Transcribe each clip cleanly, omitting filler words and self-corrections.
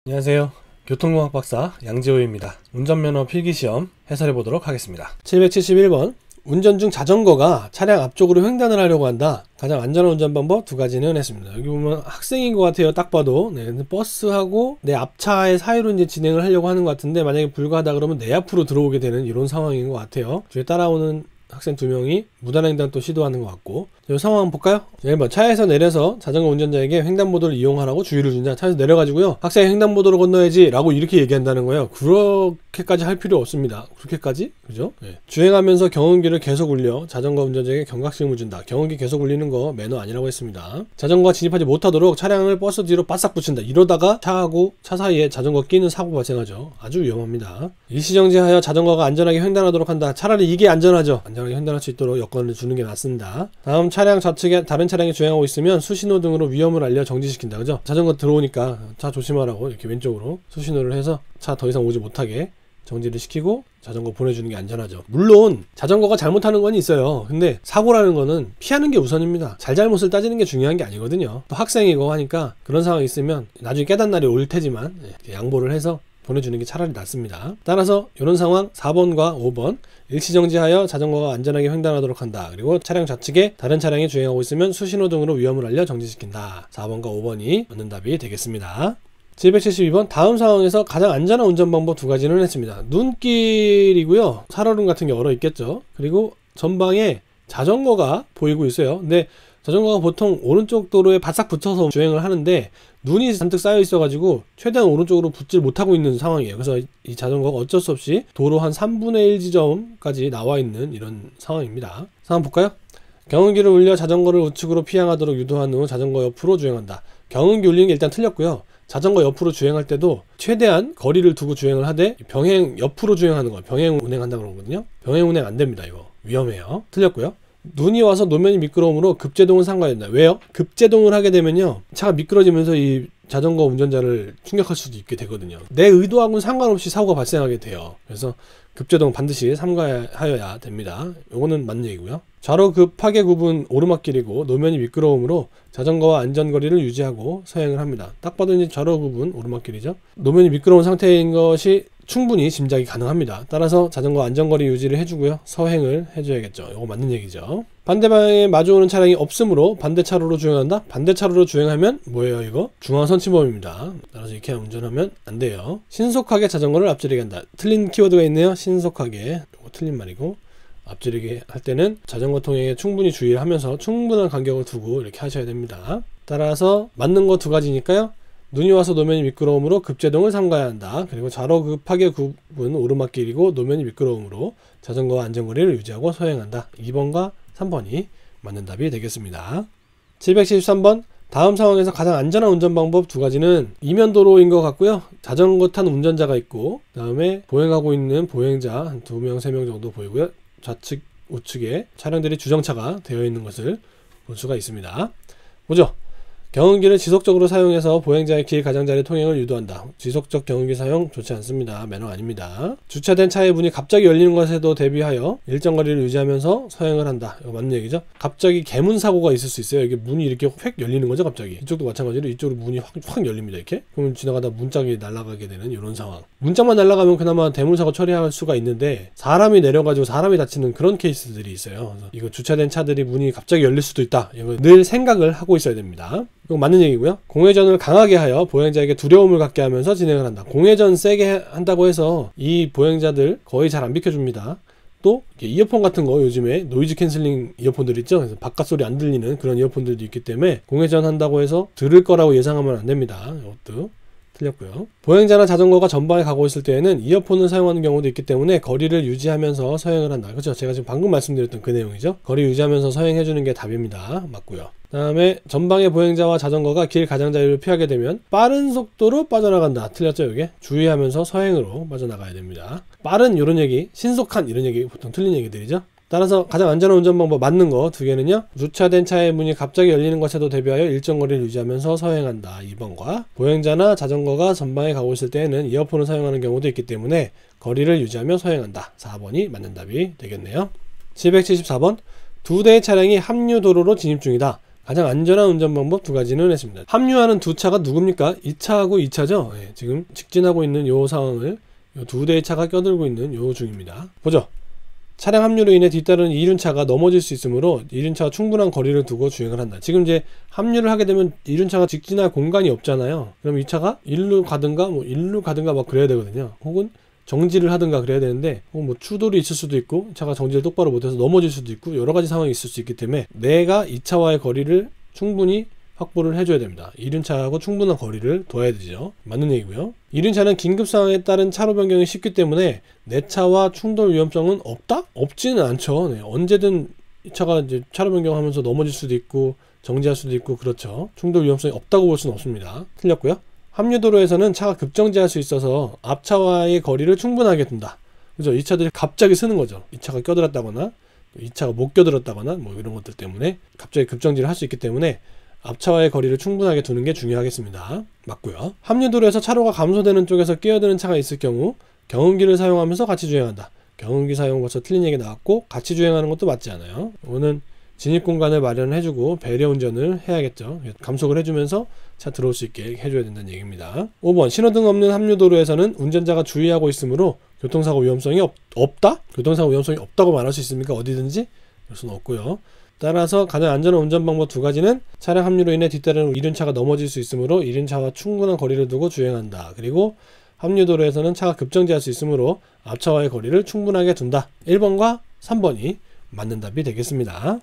안녕하세요. 교통공학 박사 양지호입니다. 운전면허 필기시험 해설해보도록 하겠습니다. 771번 운전 중 자전거가 차량 앞쪽으로 횡단을 하려고 한다. 가장 안전한 운전 방법 두 가지는 했습니다. 여기 보면 학생인 것 같아요. 딱 봐도. 네, 근데 버스하고 내 앞차의 사이로 이제 진행을 하려고 하는 것 같은데, 만약에 불가하다 그러면 내 앞으로 들어오게 되는 이런 상황인 것 같아요. 뒤에 따라오는 학생 2명이 무단횡단 또 시도하는 것 같고. 이 상황 한번 볼까요? 1번 차에서 내려서 자전거 운전자에게 횡단보도를 이용하라고 주의를 준다. 차에서 내려가지고요, 학생이 횡단보도를 건너야지 라고 이렇게 얘기한다는 거예요. 그렇게까지 할 필요 없습니다. 그렇게까지? 그죠? 네. 주행하면서 경운기를 계속 울려 자전거 운전자에게 경각심을 준다. 경운기 계속 울리는 거 매너 아니라고 했습니다. 자전거가 진입하지 못하도록 차량을 버스 뒤로 바싹 붙인다. 이러다가 차하고 차 사이에 자전거 끼는 사고 발생하죠. 아주 위험합니다. 일시정지하여 자전거가 안전하게 횡단하도록 한다. 차라리 이게 안전하죠. 안전하게 횡단할 수 있도록 여건을 주는 게 낫습니다. 다음, 차량 좌측에 다른 차량이 주행하고 있으면 수신호 등으로 위험을 알려 정지시킨다. 그죠? 자전거 들어오니까 차 조심하라고 이렇게 왼쪽으로 수신호를 해서 차 더 이상 오지 못하게 정지를 시키고 자전거 보내주는 게 안전하죠. 물론 자전거가 잘못하는 건 있어요. 근데 사고라는 거는 피하는 게 우선입니다. 잘잘못을 따지는 게 중요한 게 아니거든요. 또 학생이고 하니까 그런 상황이 있으면 나중에 깨닫는 날이 올 테지만 양보를 해서 보내주는 게 차라리 낫습니다. 따라서 이런 상황 4번과 5번 일시정지하여 자전거가 안전하게 횡단하도록 한다. 그리고 차량 좌측에 다른 차량이 주행하고 있으면 수신호 등으로 위험을 알려 정지시킨다. 4번과 5번이 맞는 답이 되겠습니다. 772번 다음 상황에서 가장 안전한 운전 방법 두 가지는 했습니다. 눈길이고요, 살얼음 같은 게 얼어 있겠죠. 그리고 전방에 자전거가 보이고 있어요. 근데 자전거가 보통 오른쪽 도로에 바싹 붙어서 주행을 하는데 눈이 잔뜩 쌓여 있어 가지고 최대한 오른쪽으로 붙질 못하고 있는 상황이에요. 그래서 이 자전거가 어쩔 수 없이 도로 한 3분의 1 지점까지 나와 있는 이런 상황입니다. 상황 볼까요? 경운기를 울려 자전거를 우측으로 피항하도록 유도한 후 자전거 옆으로 주행한다. 경운기 울리는 게 일단 틀렸고요. 자전거 옆으로 주행할 때도 최대한 거리를 두고 주행을 하되 병행 옆으로 주행하는 거예요. 병행 운행한다고 그러거든요. 병행 운행 안 됩니다. 이거 위험해요. 틀렸고요. 눈이 와서 노면이 미끄러움으로 급제동을 삼가야 된다. 왜요? 급제동을 하게 되면요, 차가 미끄러지면서 이 자전거 운전자를 충격할 수도 있게 되거든요. 내 의도하고는 상관없이 사고가 발생하게 돼요. 그래서 급제동 반드시 삼가하여야 됩니다. 요거는 맞는 얘기고요. 좌로 급하게 굽은 오르막길이고 노면이 미끄러움으로 자전거와 안전거리를 유지하고 서행을 합니다. 딱 봐도 이제 좌로 굽은 오르막길이죠. 노면이 미끄러운 상태인 것이 충분히 짐작이 가능합니다. 따라서 자전거 안전거리 유지를 해주고요, 서행을 해줘야겠죠. 이거 맞는 얘기죠. 반대방에 마주오는 차량이 없으므로 반대차로로 주행한다. 반대차로로 주행하면 뭐예요? 이거 중앙선 침범입니다. 따라서 이렇게 운전하면 안 돼요. 신속하게 자전거를 앞지르게 한다. 틀린 키워드가 있네요. 신속하게, 이거 틀린 말이고, 앞지르게 할 때는 자전거 통행에 충분히 주의를 하면서 충분한 간격을 두고 이렇게 하셔야 됩니다. 따라서 맞는 거 두 가지니까요. 눈이 와서 노면이 미끄러움으로 급제동을 삼가야 한다. 그리고 좌로 급하게 굽은 오르막길이고 노면이 미끄러움으로 자전거와 안전거리를 유지하고 서행한다. 2번과 3번이 맞는 답이 되겠습니다. 773번 다음 상황에서 가장 안전한 운전 방법 두 가지는 이면도로인 것 같고요. 자전거 탄 운전자가 있고, 그 다음에 보행하고 있는 보행자 한 2명, 3명 정도 보이고요. 좌측, 우측에 차량들이 주정차가 되어 있는 것을 볼 수가 있습니다. 보죠. 경운기를 지속적으로 사용해서 보행자의 길 가장자리 통행을 유도한다. 지속적 경운기 사용 좋지 않습니다. 매너 아닙니다. 주차된 차의 문이 갑자기 열리는 것에도 대비하여 일정 거리를 유지하면서 서행을 한다. 이거 맞는 얘기죠. 갑자기 개문 사고가 있을 수 있어요. 이게 문이 이렇게 획 열리는 거죠. 갑자기 이쪽도 마찬가지로 이쪽으로 문이 확 열립니다. 이렇게 그러면 지나가다 문짝이 날아가게 되는 이런 상황. 문짝만 날아가면 그나마 대문사고 처리할 수가 있는데 사람이 내려가지고 사람이 다치는 그런 케이스들이 있어요. 그래서 이거 주차된 차들이 문이 갑자기 열릴 수도 있다. 이거 늘 생각을 하고 있어야 됩니다. 이거 맞는 얘기고요. 공회전을 강하게 하여 보행자에게 두려움을 갖게 하면서 진행을 한다. 공회전 세게 한다고 해서 이 보행자들 거의 잘 안 비켜줍니다. 또 이어폰 같은 거 요즘에 노이즈 캔슬링 이어폰들 있죠. 그래서 바깥 소리 안 들리는 그런 이어폰들도 있기 때문에 공회전 한다고 해서 들을 거라고 예상하면 안 됩니다. 이것도 틀렸고요. 보행자나 자전거가 전방에 가고 있을 때에는 이어폰을 사용하는 경우도 있기 때문에 거리를 유지하면서 서행을 한다. 그렇죠? 제가 지금 방금 말씀드렸던 그 내용이죠. 거리 유지하면서 서행해주는 게 답입니다. 맞고요. 다음에 전방의 보행자와 자전거가 길 가장자리를 피하게 되면 빠른 속도로 빠져나간다. 틀렸죠? 이게 주의하면서 서행으로 빠져나가야 됩니다. 빠른 이런 얘기, 신속한 이런 얘기 보통 틀린 얘기들이죠. 따라서 가장 안전한 운전 방법 맞는 거 두 개는요. 주차된 차의 문이 갑자기 열리는 것에도 대비하여 일정 거리를 유지하면서 서행한다. 2번과 보행자나 자전거가 전방에 가고 있을 때에는 이어폰을 사용하는 경우도 있기 때문에 거리를 유지하며 서행한다. 4번이 맞는 답이 되겠네요. 774번 두 대의 차량이 합류 도로로 진입 중이다. 가장 안전한 운전 방법 두 가지는 했습니다. 합류하는 두 차가 누굽니까? 2차하고 2차죠. 예, 지금 직진하고 있는 요 상황을 요 두 대의 차가 껴들고 있는 요 중입니다. 보죠. 차량 합류로 인해 뒤따르는 이륜차가 넘어질 수 있으므로 이륜차와 충분한 거리를 두고 주행을 한다. 지금 이제 합류를 하게 되면 이륜차가 직진할 공간이 없잖아요. 그럼 이 차가 일로 가든가 일로 가든가 막 그래야 되거든요. 혹은 정지를 하든가 그래야 되는데 뭐 추돌이 있을 수도 있고 차가 정지를 똑바로 못해서 넘어질 수도 있고 여러 가지 상황이 있을 수 있기 때문에 내가 이 차와의 거리를 충분히 확보를 해줘야 됩니다. 이륜차하고 충분한 거리를 둬야 되죠. 맞는 얘기고요. 이륜차는 긴급 상황에 따른 차로 변경이 쉽기 때문에 내 차와 충돌 위험성은 없다? 없지는 않죠. 네, 언제든 이 차가 이제 차로 변경하면서 넘어질 수도 있고 정지할 수도 있고 그렇죠. 충돌 위험성이 없다고 볼 수는 없습니다. 틀렸고요. 합류도로에서는 차가 급정지할 수 있어서 앞차와의 거리를 충분하게 둔다. 그죠? 이 차들이 갑자기 쓰는 거죠. 이 차가 껴들었다거나 이 차가 못 껴들었다거나 뭐 이런 것들 때문에 갑자기 급정지를 할 수 있기 때문에 앞차와의 거리를 충분하게 두는 게 중요하겠습니다. 맞고요. 합류도로에서 차로가 감소되는 쪽에서 끼어드는 차가 있을 경우 경운기를 사용하면서 같이 주행한다. 경운기 사용 벌써 틀린 얘기 나왔고 같이 주행하는 것도 맞지 않아요. 이거는 진입 공간을 마련해주고 배려 운전을 해야겠죠. 감속을 해주면서 차 들어올 수 있게 해줘야 된다는 얘기입니다. 5번 신호등 없는 합류도로에서는 운전자가 주의하고 있으므로 교통사고 위험성이 없다? 교통사고 위험성이 없다고 말할 수 있습니까? 어디든지? 그럴 수는 없고요. 따라서 가장 안전한 운전 방법 두 가지는 차량 합류로 인해 뒤따르는 이륜차가 넘어질 수 있으므로 이륜차와 충분한 거리를 두고 주행한다. 그리고 합류도로에서는 차가 급정지할 수 있으므로 앞차와의 거리를 충분하게 둔다. 1번과 3번이 맞는 답이 되겠습니다.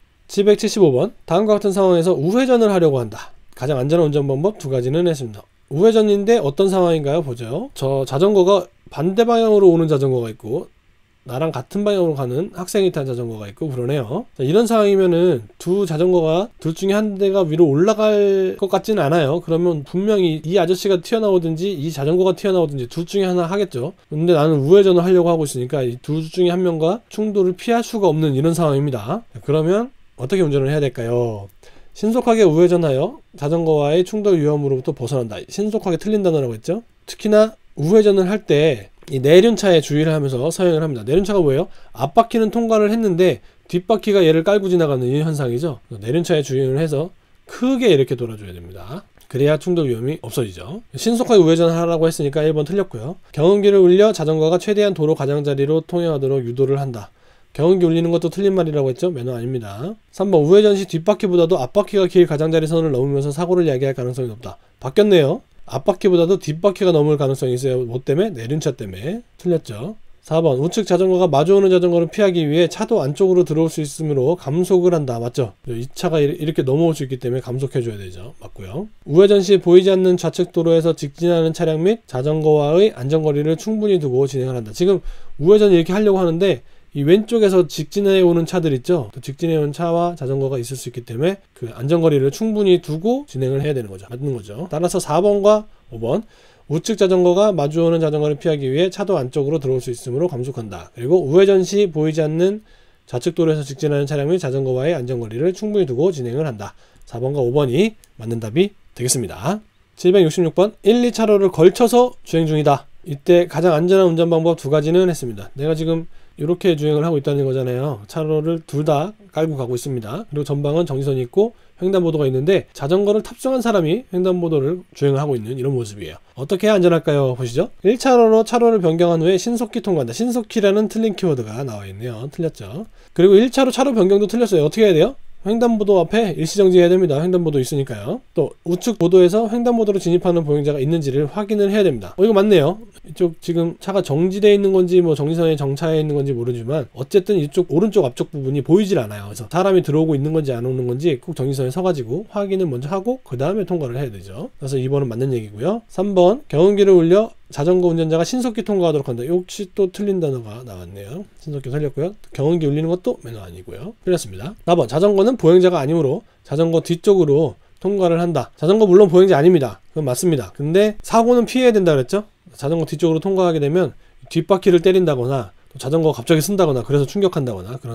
775번 다음과 같은 상황에서 우회전을 하려고 한다. 가장 안전한 운전 방법 두 가지는 했습니다. 우회전인데 어떤 상황인가요? 보죠. 저 자전거가 반대 방향으로 오는 자전거가 있고 나랑 같은 방향으로 가는 학생이 탄 자전거가 있고 그러네요. 자, 이런 상황이면은 두 자전거가 둘 중에 한 대가 위로 올라갈 것 같지는 않아요. 그러면 분명히 이 아저씨가 튀어나오든지 이 자전거가 튀어나오든지 둘 중에 하나 하겠죠. 근데 나는 우회전을 하려고 하고 있으니까 이 둘 중에 한 명과 충돌을 피할 수가 없는 이런 상황입니다. 자, 그러면 어떻게 운전을 해야 될까요? 신속하게 우회전하여 자전거와의 충돌 위험으로부터 벗어난다. 신속하게 틀린 단어라고 했죠. 특히나 우회전을 할 때 이 내륜차에 주의를 하면서 서행을 합니다. 내륜차가 뭐예요? 앞바퀴는 통과를 했는데 뒷바퀴가 얘를 깔고 지나가는 이 현상이죠. 내륜차에 주의를 해서 크게 이렇게 돌아줘야 됩니다. 그래야 충돌 위험이 없어지죠. 신속하게 우회전하라고 했으니까 1번 틀렸고요. 경운기를 울려 자전거가 최대한 도로 가장자리로 통행하도록 유도를 한다. 경운기 울리는 것도 틀린 말이라고 했죠? 매너 아닙니다. 3번 우회전 시 뒷바퀴보다도 앞바퀴가 길 가장자리 선을 넘으면서 사고를 야기할 가능성이 높다. 바뀌었네요. 앞바퀴보다도 뒷바퀴가 넘을 가능성이 있어요. 뭐 때문에? 내륜차 때문에. 틀렸죠. 4번 우측 자전거가 마주오는 자전거를 피하기 위해 차도 안쪽으로 들어올 수 있으므로 감속을 한다. 맞죠? 이 차가 이렇게 넘어올 수 있기 때문에 감속해줘야 되죠. 맞고요. 우회전 시 보이지 않는 좌측 도로에서 직진하는 차량 및 자전거와의 안전거리를 충분히 두고 진행을 한다. 지금 우회전 이렇게 하려고 하는데 이 왼쪽에서 직진해 오는 차들 있죠. 직진해 오는 차와 자전거가 있을 수 있기 때문에 그 안전거리를 충분히 두고 진행을 해야 되는 거죠. 맞는 거죠. 따라서 4번과 5번 우측 자전거가 마주오는 자전거를 피하기 위해 차도 안쪽으로 들어올 수 있으므로 감속한다. 그리고 우회전 시 보이지 않는 좌측 도로에서 직진하는 차량 및 자전거와의 안전거리를 충분히 두고 진행을 한다. 4번과 5번이 맞는 답이 되겠습니다. 766번 1, 2차로를 걸쳐서 주행 중이다. 이때 가장 안전한 운전 방법 두 가지는 했습니다. 내가 지금 이렇게 주행을 하고 있다는 거잖아요. 차로를 둘 다 깔고 가고 있습니다. 그리고 전방은 정지선이 있고 횡단보도가 있는데 자전거를 탑승한 사람이 횡단보도를 주행을 하고 있는 이런 모습이에요. 어떻게 해야 안전할까요? 보시죠. 1차로로 차로를 변경한 후에 신속히 통과한다. 신속히라는 틀린 키워드가 나와 있네요. 틀렸죠. 그리고 1차로 차로 변경도 틀렸어요. 어떻게 해야 돼요? 횡단보도 앞에 일시정지해야 됩니다. 횡단보도 있으니까요. 또 우측 보도에서 횡단보도로 진입하는 보행자가 있는지를 확인을 해야 됩니다. 이거 맞네요. 이쪽 지금 차가 정지되어 있는 건지 뭐 정지선에 정차해 있는 건지 모르지만 어쨌든 이쪽 오른쪽 앞쪽 부분이 보이질 않아요. 그래서 사람이 들어오고 있는 건지 안 오는 건지 꼭 정지선에 서가지고 확인을 먼저 하고 그 다음에 통과를 해야 되죠. 그래서 2번은 맞는 얘기고요. 3번 경운기를 울려 자전거 운전자가 신속히 통과하도록 한다. 역시 또 틀린 단어가 나왔네요. 신속히 틀렸고요. 경운기 울리는 것도 매너 아니고요. 틀렸습니다. 4번 자전거는 보행자가 아니므로 자전거 뒤쪽으로 통과를 한다. 자전거 물론 보행자 아닙니다. 그건 맞습니다. 근데 사고는 피해야 된다 그랬죠? 자전거 뒤쪽으로 통과하게 되면 뒷바퀴를 때린다거나 또 자전거가 갑자기 쓴다거나 그래서 충격한다거나 그런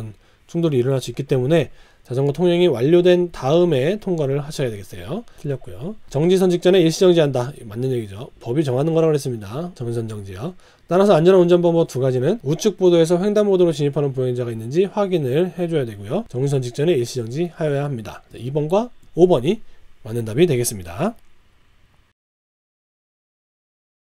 충돌이 일어날 수 있기 때문에 자전거 통행이 완료된 다음에 통과를 하셔야 되겠어요. 틀렸고요. 정지선 직전에 일시정지한다. 맞는 얘기죠. 법이 정하는 거라고 그랬습니다. 정지선 정지요. 따라서 안전한 운전방법 두 가지는 우측 보도에서 횡단보도로 진입하는 보행자가 있는지 확인을 해줘야 되고요. 정지선 직전에 일시정지 하여야 합니다. 2번과 5번이 맞는 답이 되겠습니다.